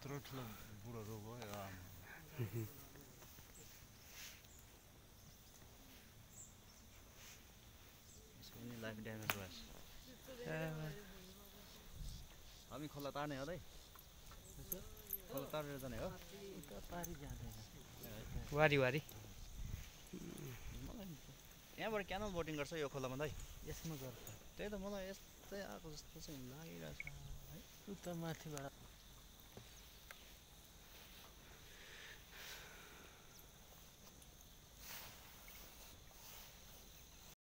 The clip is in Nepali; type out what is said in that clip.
यत्रो ठुलो बुढो रोग हो यो आमा यसको पनि लाइफ ड्यामेज भएछ हामी खोला तार्ने हो दाइ खोला तारेर जाने हो पारी जाँदैन वारी वारी मलाई यहाँबाट क्यानल बोटिङ गर्छ यो खोलामा दाइ यसमा गर्छ त्यही त मलाई यस्तै आएको जस्तो चाहिँ लागिरहेछ है उता माथिबाट